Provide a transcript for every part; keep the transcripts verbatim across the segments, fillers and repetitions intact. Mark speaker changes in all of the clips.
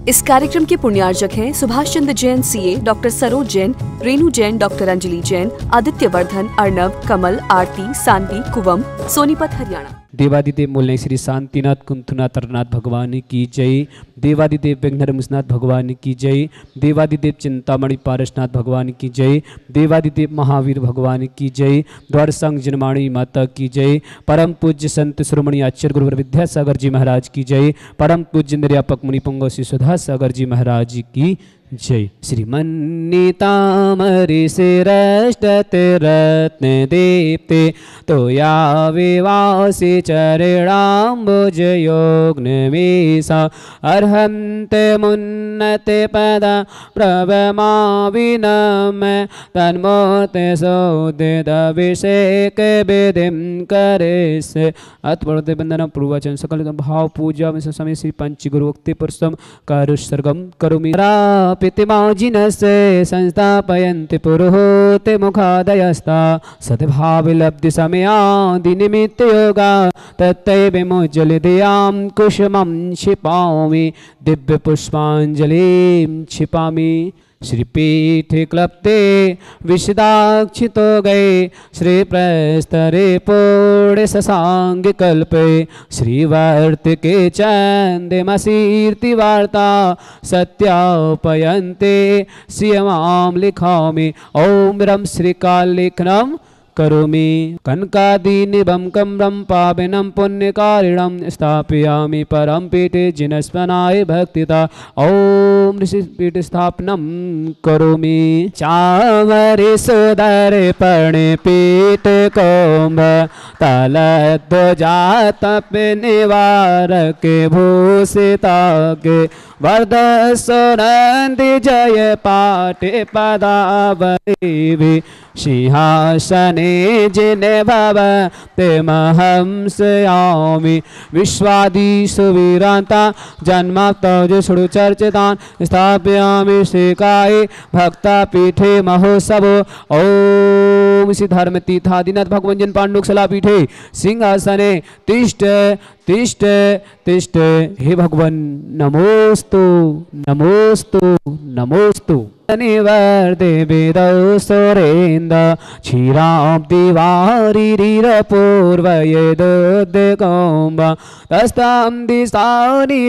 Speaker 1: इस कार्यक्रम के पुण्यार्जक हैं Subhash Chandra Jain CA, doctor Saroj Jain, Renu Jain, doctor Anjali Jain, Aditya Vardhan, Arnab, Kamal, Aarti, Sanvi, Kuvam, Sonipat, Haryana.
Speaker 2: देवादिदेव मूल्य श्री शांतिनाथ कुंथनाथ तरनाथ भगवान की जय। देवादिदेव विघ्नहर मुसनाथ भगवान की जय। देवादिदेव चिंतामणि पारसनाथ भगवान की जय। देवादिदेव महावीर भगवान की जय। द्वार संग जनमाणी माता की जय। परम पूज्य संत श्रोमणी आचार्य गुरुवर विद्यासागर जी महाराज की जय। परम पूज्य निर्यापक मुनिपुंगव श्री सुधा सागर जी महाराज की जय। श्रीमन्नितामरि शिरष्टते रत्न दीप्ते तोया विवासी चरणाम्बुजयोग्नमीसा अर्हन्ते मुन्नते पदा प्रभमा विनम तन्मूर्ते सौदिदभिषेक विधिं करिष्ये। अतः बंदन पूर्वचन सकल भाव पूजा में समय श्री पंच गुरुवक्ति पुरुषम कारुसर्गम करोमि पितिमाजिनसे संस्थापयन्ति पुरोहते मुखादयस्ता सद्भावलब्धि समयादि निमित्त योगा तत्तैव विमोज्जलधियां कुसुमं क्षिपामि दिव्य पुष्पांजलिं क्षिपामि। श्रीपीठे क्लप्ते विशदाक्षितो गए श्री प्रस्तरे पूर्ण शशांग कल्पे श्रीवर्तिके चंदमसीर्ति वार्ता सत्यापयन्ते श्रियमां लिखामि। ओम रम श्रीकालेखनम करोमि कनकादीनिभं कम्रं पावनं पुण्यकारिणं स्थापयामि परम पीठे जिनस्मनाय भक्तिता। ओम ऋषिपीठ स्थापनं करोमि। चामरे सुदर्पणे पीठ कुंभ तलध्वजातप निवारक भूषिताके वरद सुनंदि जय पाठे पदावली सिंहासने जिने भवते महंसयामि। विश्वादिषु वीरान्ता जन्माप्तौ चर्चितान् स्थापयामि श्रीकाये भक्तापीठे महोत्सवो। ओम श्री धर्म तीर्थादिनाथ भगवंजन पांडुकशला पीठे सिंहासने तिष्ठ तिष्ठ तिष्ठ। हे भगवन नमोस्तु नमोस्तु नमोस्तु। निवर्दे वेदौ सुरेन्द्र क्षीराब्दि वारिपूर्वयेदोद्यगौम्ब तस्तां दिशानि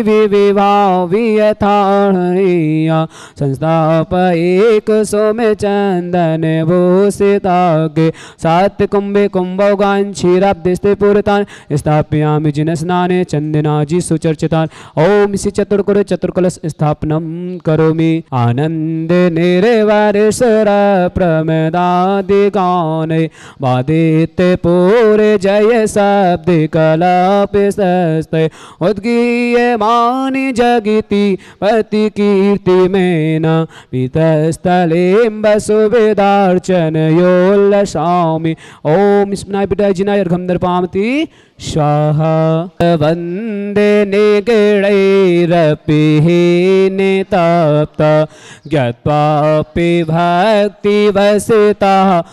Speaker 2: विविभाव्यथाणीय संस्थापयेक सोमे चन्दन भूषितागे सात कुंभे कुंभौगान् क्षीराब्दिस्ते पूरितान् स्थापयामि जिनस्नाने चन्दनाजी सुचर्चितान्। ओम श्री चतुर्कुर चतुर्कलश स्थापनं करोमि। आनंद निर्वारिसुर प्रमदादिगाने वादिते पूरे जय शब्द कलापिस्ते उद्गीयमानि जगिति पति कीर्ति मेन पीतस्थलें वसुवेदार्चन योल्लसामि। ओम स्मनाय पिता जिनाय अर्घं दर्पयामि स्वाहा। वंदे निगणैरपि नितप्त ज्ञात्वापि भक्तिवसिता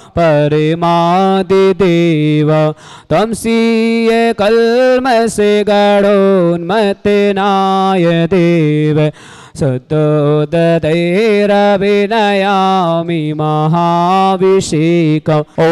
Speaker 2: परमादिदेव त्वं स्वीय कल्मषे गणोन्मत्तेनाय देव सतोदधैरभिनयामि महाभिषेकम्। ओ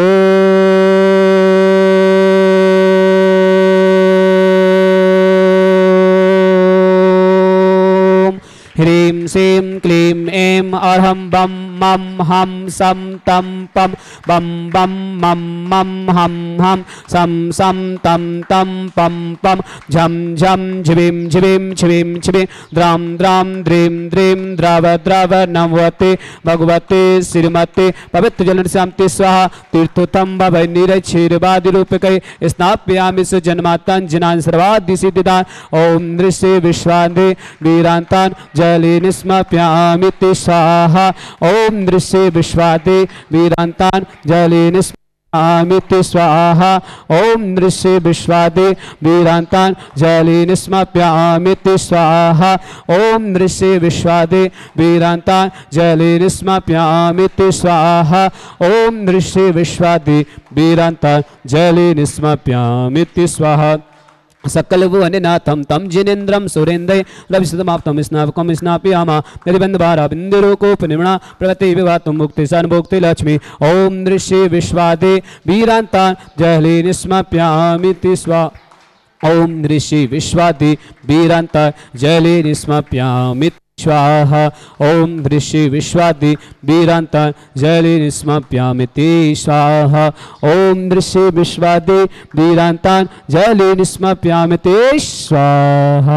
Speaker 2: ह्रीं श्रीं क्लीं ऐं अर्हं बम मम हम सम तम पम बम बम मम मम हम हम सम सम तम तम पम पम झम झम झिबिं झिबिं छिबिं छिबिं द्रां द्रां द्रीं द्रीं द्रव द्रव नमवते भगवते श्रीमते पवित्र जल शांति स्वाहा। तीर्थोत्तम भवै निरक्षीरवादि रूपकै स्नापयामि सुजन्मातां सर्वादि सिद्धिदान। ओम नृषि विश्वादे वीरांतान् जलेन स्मप्यामि स्वाहा। ओम नृषि विश्वादे वीरांतान् जलेन स्मप्यामि स्वाहा। ओम नृषि विश्वादे वीरांतान् जलेन स्मप्यामि स्वाहा। ओम नृषि विश्वादे वीरांतान् जलेन स्मप्यामि स्वाहा। ओम नृषि विश्वादे वीरांतान् जलेन स्मप्यामि स्वाहा। सकल भुवननाथं तं जिनेन्द्रं सुरेन्द्रै रविशतमाप्तं स्नापकं स्नापयामा यदिबन्धभारा बिन्दुरोकोपनिमणा प्रगति विवातुं मुक्ति सन्मुक्ति लक्ष्मी ओम दृश्य विश्वादे वीरान्तान् जहले निस्मप्यामिति स्वा ओम दृश्य विश्वादे वीरान्तान् जहले निस्मप्यामिति स्वाहा ओम दृश्य विश्वादि वीरान्तान् जले निस्मप्यामिति स्वाहा ओम दृश्य विश्वादि वीरान्तान् जले निस्मप्यामिति स्वाहा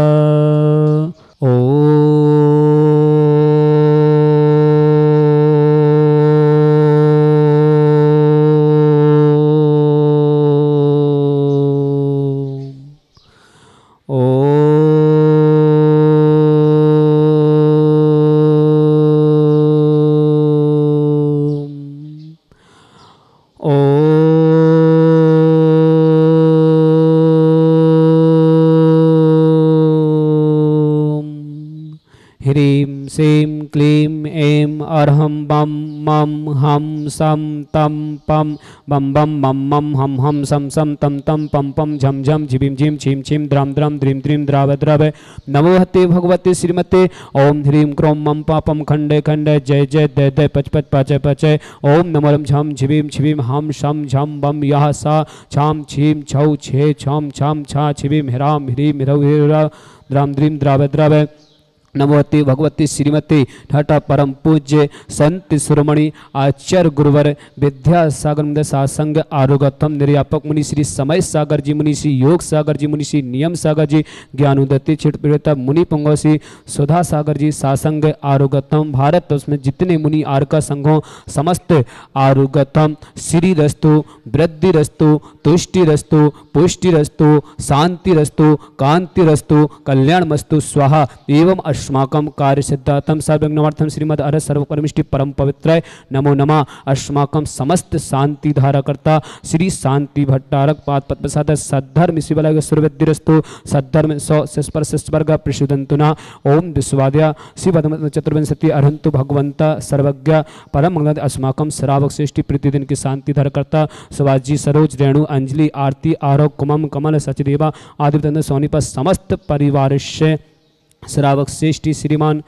Speaker 2: ह्रीं श्रीं क्लीं ऐं अर्हं बम मम हम सम तम पम बम बम मम मम हम हम सम सम तम तम पम पम झम झम झिबिम झिम छिम छिम द्राम द्राम द्रीम द्रीम द्राव द्रव नमो हते भगवते श्रीमते ओम ह्रीं क्रों मम पापम खंडे खंडे जय जय दय दय पच पच पचय पचय ओम नमोरम झम झिबिम छिबिम हम शम झम बम यह सा छाम छीम छौ छे छम छाम छा छिबिम ह्राम ह्रीं ह्रौ ह्रा द्राम द्रीम द्राव द्रव नमोते भगवती श्रीमती ठाटा परम पूज्य संत शिरोमणि आचार्य गुरुवर विद्यासागर सासंग आरोगतम निर्यापक मुनि श्री समय सागर जी मुनि श्री योग सागर जी मुनि श्री नियम सागर जी ज्ञानोदत्ति क्षेत्र मुनि पंगोसी सुधा सागर जी सासंग आरोगतम भारत उसमें जितने मुनि आरका संघों समस्त आरोगतम श्री रस्तु वृद्धि रस्तु तुष्टि रस्तु पुष्टि रस्तु शांति रस्तु कांति रस्तु कल्याण मस्तु स्वाहा एवं अस्माकं कार्य सिद्धार्थम सर्वज्ञार्थम श्रीमद अर सर्वकर्मिष्टि परम पवित्राय नमो नमः अस्माकं समस्त शांति धाराकर्ता श्री शांति भट्टारक पाद पद्मसाद सद्धर्म शिवलय सुरविद्यरस्तु सद्धर्म सौ स्पर्श स्वर्ग प्रसुदंतुना ओम विश्वाद्या शिव चतुर्विंशति अरहंतु भगवंता सर्वज्ञ परम मंगल अस्माकं श्रावक श्रेष्ठी प्रतिदिन की शांति धारकर्ता शिवाजी सरोज रेणु अंजलि आरती आरोग कुमम कमल सचदेवा आदित्य सोनीपत समस्त परिवार से श्रावक श्रेष्ठी श्रीमान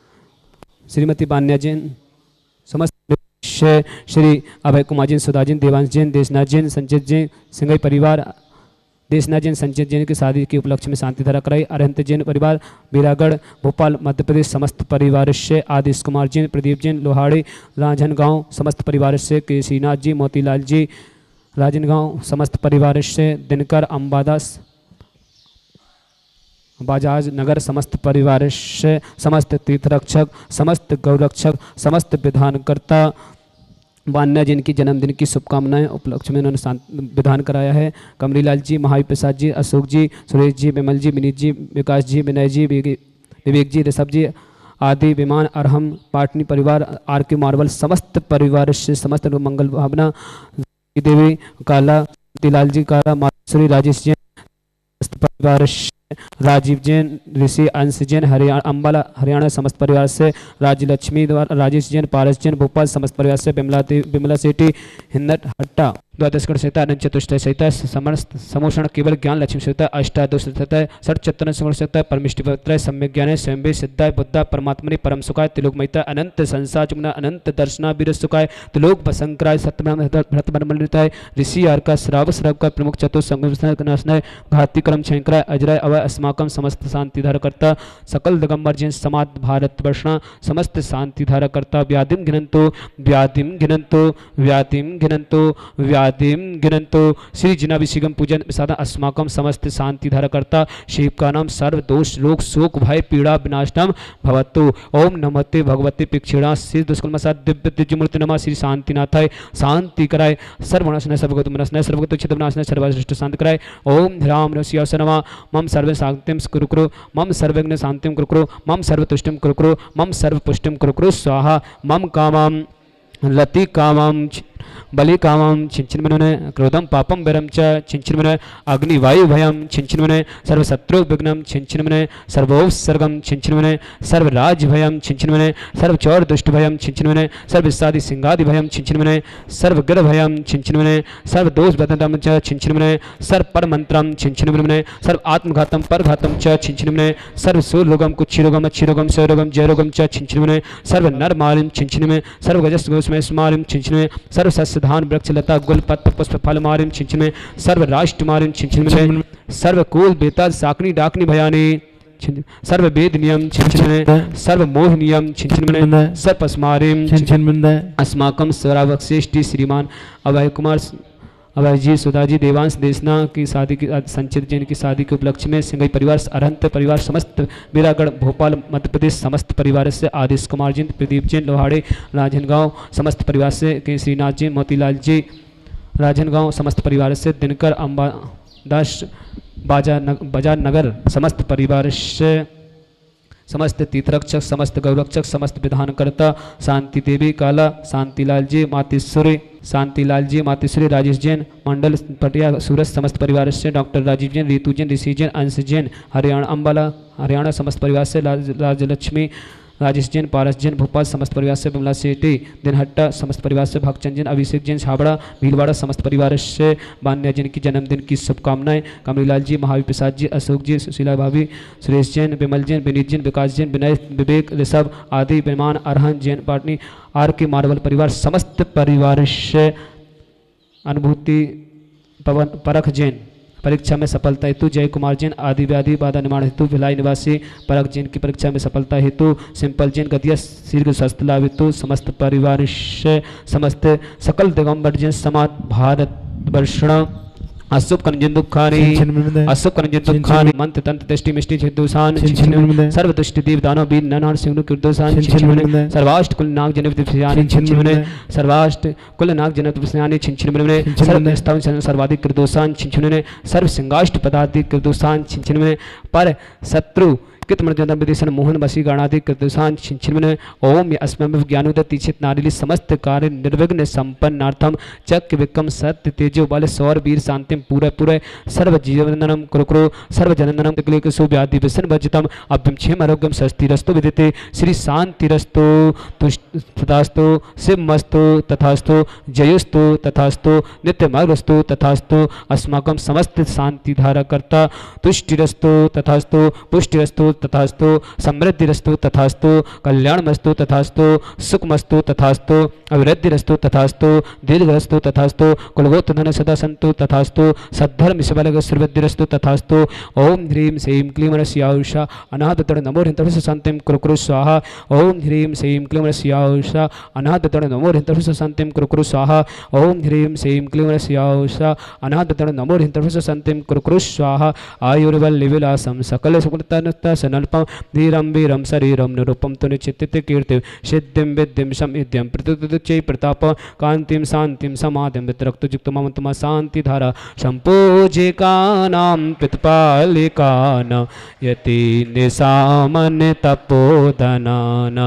Speaker 2: श्रीमती बान्या जैन समस्त श्री अभय कुमार जैन सुधा जैन देवांश जैन देशनाथ जैन संचित जैन सिंघई परिवार देशनाथ जैन संचित जैन की शादी के उपलक्ष्य में शांति धारा कराई अरहंत जैन परिवार बीरागढ़ भोपाल मध्य प्रदेश समस्त परिवार से आदिश कुमार जैन प्रदीप जैन लोहाड़ी राजनगांव समस्त परिवार से केसीनाथ जी मोतीलाल जी राजनगांव समस्त परिवार से दिनकर अंबादास बाजाज नगर समस्त परिवार से समस्त तीर्थरक्षक समस्त गौरक्षक समस्त विधानकर्ता बान्या जिनकी जन्मदिन की शुभकामनाएं उपलक्ष्य में उन्होंने विधान कराया है कमरीलाल जी महावीर प्रसाद जी अशोक जी सुरेश जी विमल जी विनीत जी विकास जी विनय जी विवेक जी ऋषभ जी आदि विमान अरहम पाटनी परिवार आर के मार्बल समस्त परिवार से समस्त मंगल भावना देवी काला तिलाल जी काला माधुरी राजेश जी परिवार राजीव जैन ऋषि अंश जैन हरियाणा अंबाला हरियाणा समस्त परिवार से राज्य लक्ष्मी द्वारा राजेश जैन पारस जैन भोपाल समस्त परिवार से बिमला बिमला सेठी हिन्नट हट्टा द्वादशकरण संहिता अनंत चतुष्टय संहिता समस्त समोषण केवल ज्ञान लक्ष्मी संहिता अष्टादश संहिता षट चतुर्थ संहिता परमिष्टि पवित्र सम्यक ज्ञान स्वयं सिद्धाय बुद्धा परमात्मनि परम सुखाय त्रिलोकमयता अनंत संसार चुमना अनंत दर्शना वीर सुखाय त्रिलोक भसंकराय सत्यनाम भरतमंडिताय ऋषि आर का श्राव श्राव का प्रमुख चतुर्संगनाशनाय घाती क्रम शंकराय अजराय अवय अस्माकं समस्त शांति धारकर्ता सकल दिगंबर जैन समाज भारत वर्षणा समस्त शांति धारकर्ता व्याधिम घिनंतो व्याधिम घिनंतो व्याधिम घिनंतो व्याधिम घिनंतो श्री जिनाभिषेकम पूजन साधा अस्माकं समस्त शांति धारकर्ता शिव का नाम सर्व दोष रोग शोक भय पीड़ा विनाशनम भवतु ओम नमस्ते भगवते पिक्षिणा श्री दुष्कर्मसाद दिव्य दिव्यमूर्ति नमः श्री शांतिनाथाय शांति कराय सर्वनाशनाय सर्वगत मनसनाय सर्वगत क्षेत्र विनाशनाय सर्वश्रेष्ठ शांति कराय ओम राम ऋषियास नमः मम सर्व शांतिम कुरुकुरु मम सर्वज्ञ शांतिम कुरुकुरु मम सर्वतुष्टिम कुरुकुरु मम सर्वपुष्टिम कुरुकुरु स्वाहा मम कामम लति कामम बलि कामं छिंचिन्मने क्रोधम पापम वरम च छिंचिन्मने अग्नि वायु भयम छिंचिन्मने सर्व शत्रु विघ्नम छिंचिन्मने सर्वोपसर्गम छिंचिन्मने सर्व राज भयम छिंचिन्मने सर्व चौर दुष्ट भयम छिंचिन्मने सर्व सादि सिंगादि भयम छिंचिन्मने सर्व गिर भयम छिंचिन्मने सर्व दोष बदनम च छिंचिन्मने सर्व पर मंत्रम छिंचिन्मने सर्व आत्मघातम परघातम च छिंचिन्मने सर्व सूर्यरोगम कुक्षिरोगम अच्छिरोगम सरोगम जयरोगम च छिंचिन्मने सर्व नर मालिम छिंचिन्मने सर्व गजस गोस्मय स्मारिम छिंचिन्मने सर्व सस्य धान वृक्ष लता गुल पत्र पुष्प फल मारिम छिंचिन्मने सर्व राष्ट्र मारिम छिंचिन्मने सर्व कुल बेताल साकनी डाकनी भयानी सर्व वेद नियम छिंचिन्मने सर्व मोह नियम छिंचिन्मने सर्व पस्मारिम छिंचिन्मने अस्माकम स्वरावक्षेष्टि श्रीमान अभय कुमार अभय जी सुधा जी देवांश देशना की शादी की संचित जैन की शादी के उपलक्ष्य में सिंघई परिवार अरहंत परिवार समस्त बीरागढ़ भोपाल मध्य प्रदेश समस्त परिवार से आदेश कुमार जी प्रदीप जैन लोहाड़े राजनगांव समस्त परिवार से के श्रीनाथ जी मोतीलाल जी राजनगांव समस्त परिवार से दिनकर अम्बा दास बाजार नग, बाजार नगर समस्त परिवार से समस्त तीर्थरक्षक समस्त गौरक्षक समस्त विधानकर्ता शांति देवी काला शांतिलाल जी मातेश्वरी शांतिलाल जी मातेश्वरी राजेश जैन मंडल पटिया सूरत समस्त परिवार से डॉक्टर राजीव जैन रीतु जैन ऋषि जैन अंश जैन हरियाणा अम्बाला हरियाणा समस्त परिवार से राजलक्ष्मी राजेश जैन पारस जैन भोपाल समस्त परिवार से बिमला सेठी दिनहट्टा समस्त परिवार से भक्तचंद जैन अभिषेक जैन छाबड़ा भीलवाड़ा समस्त परिवार से बान्या जैन की जन्मदिन की शुभकामनाएं कमरीलाल जी महावीर प्रसाद जी अशोक जी सुशीला भाभी सुरेश जैन विमल जैन विनीत जैन विकास जैन विनय विवेक ऋषभ आदि विमान Arhan Jain Patni R K marble परिवार समस्त परिवार से अनुभूति पवन परख जैन परीक्षा में सफलता हेतु जय कुमार जैन आदि व्याधि बाधा निर्माण हेतु भिलाई निवासी परख जैन की परीक्षा में सफलता हेतु सिंपल जैन गतिया शीघ्र स्वास्थ्य लाभ हेतु समस्त परिवार से समस्त सकल दिगंबर जैन समाज भारत वर्षण अशुभ कंजन दुखानी अशुभ कंजन दुखानी मंत्र तंत्र दृष्टि मिष्टि चिदुसान सर्व दुष्ट देव दानव वीर नरनार सिंह किरदुसान सर्वाष्ट कुल नाग जनव दिव्यानी छिनछिनने सर्वाष्ट कुल नाग जनव दिव्यानी छिनछिनने सर्व स्तव सर्वाधिक किरदुसान छिनछिनने सर्व सिंगाष्ट पदाधिक किरदुसान छिनछिनने पर शत्रु कृत मर्यादा विदेशन मोहन बसी गणादि कृतुसान छिनछिनने ओम अस्मभ ज्ञानोदति चित नारिली समस्त कार्य निर्विघ्न संपन्नार्थम चक्र विक्रम सत्य तेजो बल सौर वीर शांतिम पूरे पूरे सर्व जीवनम कुरुकुरु सर्व जननम तकलीक सुव्याधि व्यसन वर्जितम अभ्यम क्षेम आरोग्यम स्वस्तिरस्तु विदिते श्री शांतिरस्तु तथास्तु शिवमस्तु तथास्तु जयोस्तु तथास्तु नित्यमग्रस्तु तथास्तु अस्माकं समस्त शांति धारकर्ता तुष्टिरस्तु तथास्तु पुष्टिरस्तु तथास्तु समृद्धिरस्तु तथास्तु कल्याणमस्तु तथास्तु सुखमस्तु तथास्तु अभिवृद्धिरस्तु तथास्तु दीर्घरस्तु तथास्तु कुलगोत्रधन सदा सन्तु तथास्तु सद्धर्म शिवलग श्रीवृद्धिरस्तु तथास्तु ओम ह्रीं श्रीं क्लीं रस्याउषा अनाहततड़ नमो हृन्तर्ष शान्तिं कुरुकुरु स्वाहा ओम ह्रीं श्रीं क्लीं रस्याउषा अनाहततड़ नमो हृन्तर्ष शान्तिं कुरुकुरु स्वाहा ओम ह्रीं श्रीं क्लीं रस्याउषा अनाहततड़ नमो हृन्तर्ष शान्तिं कुरुकुरु स्वाहा आयुर्वल्लिविलासं सकल सुकृतनता सनल्पम धीरम वीरम शरीरम निरूपम तो निश्चित कीर्ति सिद्धिम विद्धिम समिध्यम प्रत्युच्चय प्रताप कांतिम शांतिम समाधिम वितरक्तुक्त मम तुम शांति धारा संपूजिकानां पितपालिकान यति निशामन तपोधनान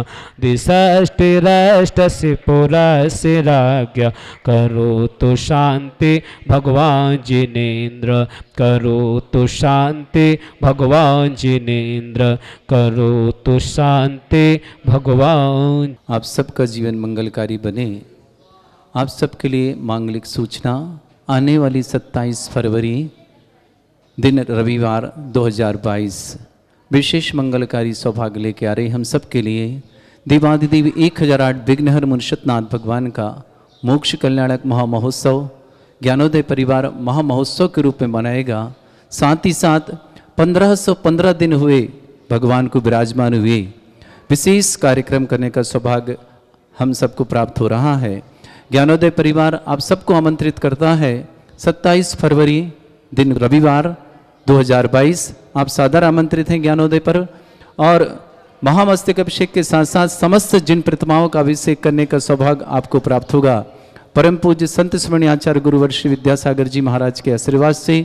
Speaker 2: दिशष्टिरष्टसि पुरस्य राज्ञ करोतु शांति भगवान जिनेन्द्र करोतु शांति भगवान जिनेन्द्र करो तो शांति भगवान।
Speaker 3: आप सबका जीवन मंगलकारी बने। आप सबके लिए मांगलिक सूचना आने वाली सत्ताईस फरवरी दिन रविवार दो हज़ार बाईस विशेष मंगलकारी सौभाग्य लेके आ रहे हम सबके लिए देवाधिदेव एक हज़ार आठ विघ्नहर मुनिषतनाथ भगवान का मोक्ष कल्याणक महामहोत्सव ज्ञानोदय परिवार महामहोत्सव के रूप में मनाएगा। साथ ही साथ पंद्रह सौ पंद्रह दिन हुए भगवान को विराजमान हुए विशेष कार्यक्रम करने का सौभाग्य हम सबको प्राप्त हो रहा है। ज्ञानोदय परिवार आप सबको आमंत्रित करता है सत्ताईस फरवरी दिन रविवार दो हज़ार बाईस आप सादर आमंत्रित हैं ज्ञानोदय पर। और महामस्तक अभिषेक के साथ साथ समस्त जिन प्रतिमाओं का अभिषेक करने का सौभाग्य आपको प्राप्त होगा। परम पूज्य संत स्मरणीय आचार्य गुरुवर श्री विद्यासागर जी महाराज के आशीर्वाद से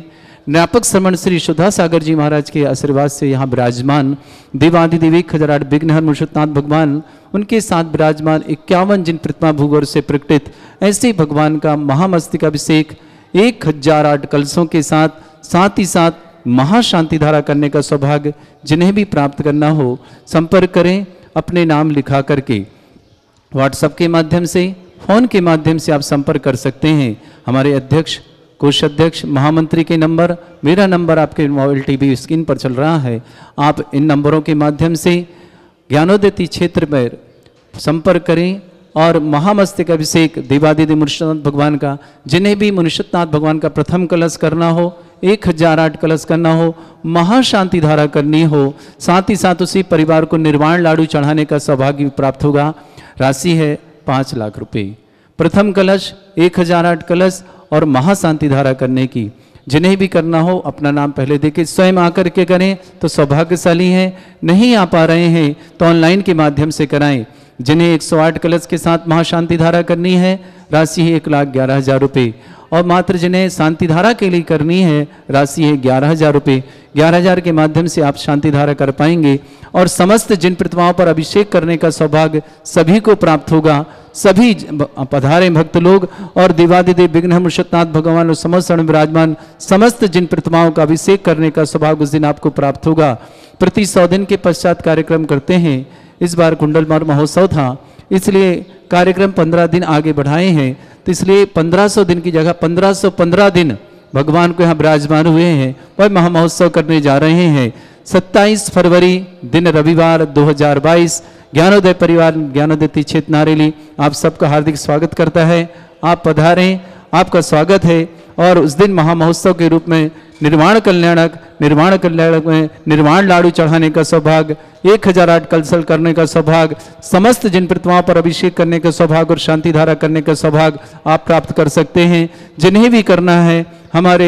Speaker 3: ज्ञापक श्रमण श्री सुधा सागर जी महाराज के आशीर्वाद से यहाँ विराजमान देवाधिदेव एक हजार आठ विघ्नहर मुर्शदनाथ भगवान, उनके साथ विराजमान इक्यावन जिन प्रतिमा भूगोल से प्रकटित ऐसे भगवान का महामस्तकाभिषेक एक हजार आठ कलशों के साथ साथ ही साथ महाशांति धारा करने का सौभाग्य जिन्हें भी प्राप्त करना हो संपर्क करें अपने नाम लिखा करके। व्हाट्सएप के माध्यम से, फोन के माध्यम से आप संपर्क कर सकते हैं। हमारे अध्यक्ष, कोषाध्यक्ष, महामंत्री के नंबर, मेरा नंबर आपके मोबाइल टीवी स्क्रीन पर चल रहा है। आप इन नंबरों के माध्यम से ज्ञानोदय क्षेत्र पर संपर्क करें और महामस्तकाभिषेक देवादिदेव मुर्शदनाथ भगवान का, जिन्हें भी मुर्शदनाथ भगवान का प्रथम कलश करना हो, एक हजार आठ कलश करना हो, महाशांति धारा करनी हो, साथ ही साथ उसी परिवार को निर्वाण लाडू चढ़ाने का सौभाग्य प्राप्त होगा। राशि है पाँच लाख रुपए। प्रथम कलश, एक हजार आठ कलश और महाशांति धारा करने की जिन्हें भी करना हो अपना नाम पहले देके स्वयं आकर के करें तो सौभाग्यशाली हैं। नहीं आ पा रहे हैं तो ऑनलाइन के माध्यम से कराएं। जिन्हें एक सौ आठ कलश के साथ महाशांति धारा करनी है, राशि है एक लाख ग्यारह हजार रुपये। और मात्र जिन्हें शांति धारा के लिए करनी है, राशि है ग्यारह हजार रुपये। ग्यारह हजार के माध्यम से आप शांति धारा कर पाएंगे और समस्त जिन प्रतिमाओं पर अभिषेक करने का सौभाग्य सभी को प्राप्त होगा। सभी पधारे भक्त लोग और देवादिदेव विघ्नहर मुर्शदनाथ भगवान और समस्त विराजमान समस्त जिन प्रतिमाओं का अभिषेक करने का सौभाग्य उस दिन आपको प्राप्त होगा। प्रति सौ दिन के पश्चात कार्यक्रम करते हैं। इस बार कुंडल मार महोत्सव था, इसलिए कार्यक्रम पंद्रह दिन आगे बढ़ाए हैं। तो इसलिए पंद्रह सौ दिन की जगह पंद्रह सौ पंद्रह दिन भगवान को यहाँ विराजमान हुए हैं वह महा महोत्सव करने जा रहे हैं। सत्ताईस फरवरी दिन रविवार दो हजार बाईस ज्ञानोदय परिवार ज्ञानोदय क्षेत्र नारेली आप सबका हार्दिक स्वागत करता है। आप पधारें, आपका स्वागत है। और उस दिन महा महोत्सव के रूप में निर्वाण कल्याणक निर्वाण कल्याणक में निर्वाण लाडू चढ़ाने का सौभाग्य, एक हजार आठ कलशल करने का सौभाग्य, समस्त जिन प्रतिमाओं पर अभिषेक करने का सौभाग्य और शांति धारा करने का सौभाग्य आप प्राप्त कर सकते हैं। जिन्हें भी करना है हमारे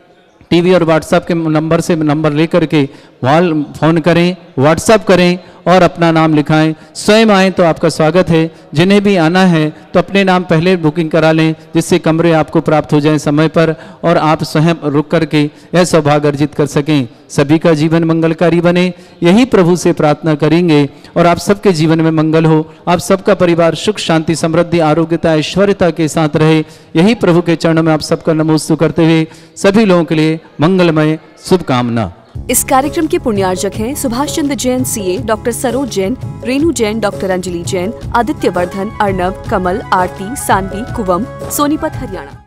Speaker 3: टीवी और व्हाट्सएप के नंबर से नंबर लेकर के वॉल फोन करें, व्हाट्सएप करें और अपना नाम लिखाएं। स्वयं आएँ तो आपका स्वागत है। जिन्हें भी आना है तो अपने नाम पहले बुकिंग करा लें, जिससे कमरे आपको प्राप्त हो जाएं समय पर और आप स्वयं रुक करके यह सौभाग्य अर्जित कर सकें। सभी का जीवन मंगलकारी बने, यही प्रभु से प्रार्थना करेंगे और आप सबके जीवन में मंगल हो। आप सबका परिवार सुख शांति समृद्धि आरोग्यता ऐश्वर्यता के साथ रहे, यही प्रभु के चरणों में आप सबका नमोस्तु करते हुए सभी लोगों के लिए मंगलमय शुभकामना।
Speaker 1: इस कार्यक्रम के पुण्यार्जक हैं Subhash Chandra Jain CA, doctor Saroj Jain, Renu Jain, doctor Anjali Jain, Aditya Vardhan, Arnab, Kamal, Aarti, Sanvi, Kuvam, Sonipat, Haryana.